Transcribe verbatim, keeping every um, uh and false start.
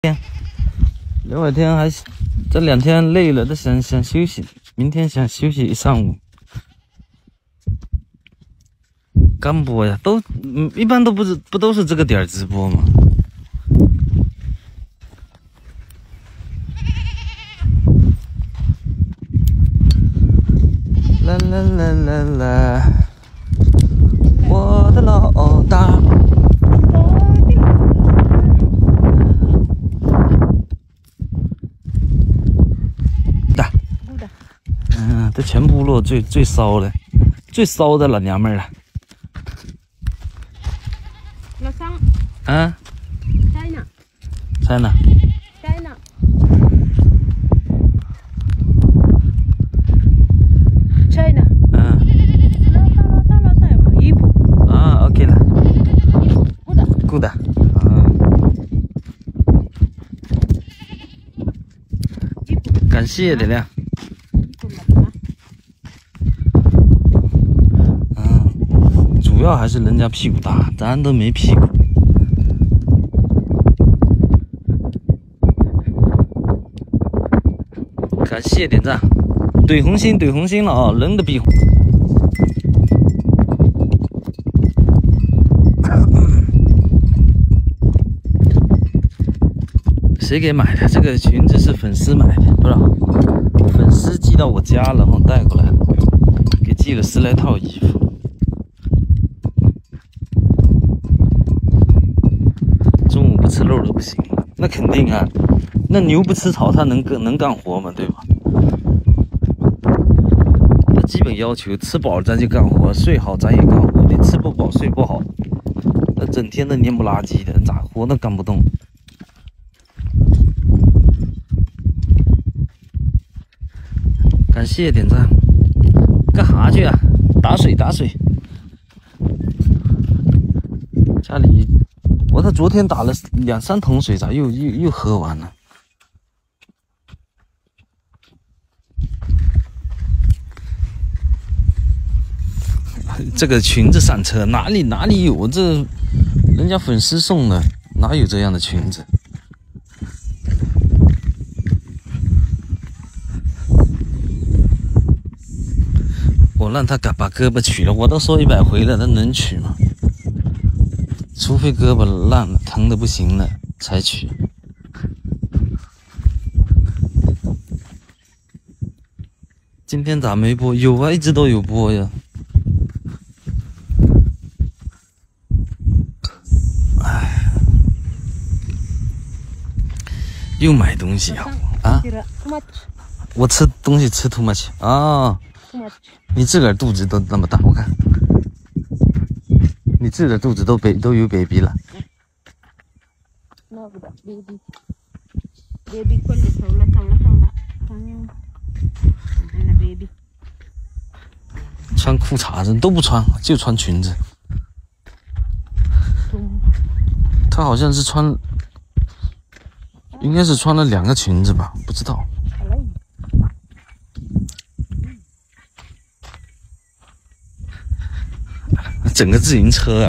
天，刘海天还这两天累了，他想想休息，明天想休息一上午。刚播呀，都嗯，一般都不是不都是这个点儿直播吗？啦啦啦啦啦，我的老大。 嗯，这全部落最最骚的，最骚的老娘们儿了。 老三。 啊 ？China。 China。 China。China。 嗯。 老大老大老大有没有衣服？ 啊 ，OK 了。 衣服 ，good。 good。啊。感谢点亮。 主要还是人家屁股大，咱都没屁股。感谢点赞，怼红心，怼红心了啊！人的比红。谁给买的？这个裙子是粉丝买的，不知道粉丝寄到我家，然后带过来，给寄了十来套衣服。 吃肉都不行，那肯定啊，那牛不吃草，它能干能干活吗？对吧？那基本要求，吃饱咱就干活，睡好咱也干活。你吃不饱睡不好，那整天的黏不拉几的，咋活都干不动。感谢点赞，干啥去啊？打水打水，家里。 我他昨天打了两三桶水，咋又又又喝完了？这个裙子上车哪里哪里有？这人家粉丝送的，哪有这样的裙子？我让他把胳膊取了，我都说一百回了，他能取吗？ 除非胳膊烂了，疼的不行了才取。今天咋没播？有啊，一直都有播呀。哎，又买东西啊！啊？我吃东西吃 too much 啊！你自个儿肚子都那么大，我看。 你自己的肚子都 baby 都有 baby 了。穿裤衩子都不穿，就穿裙子。他好像是穿，应该是穿了两个裙子吧，不知道。整个自行车啊！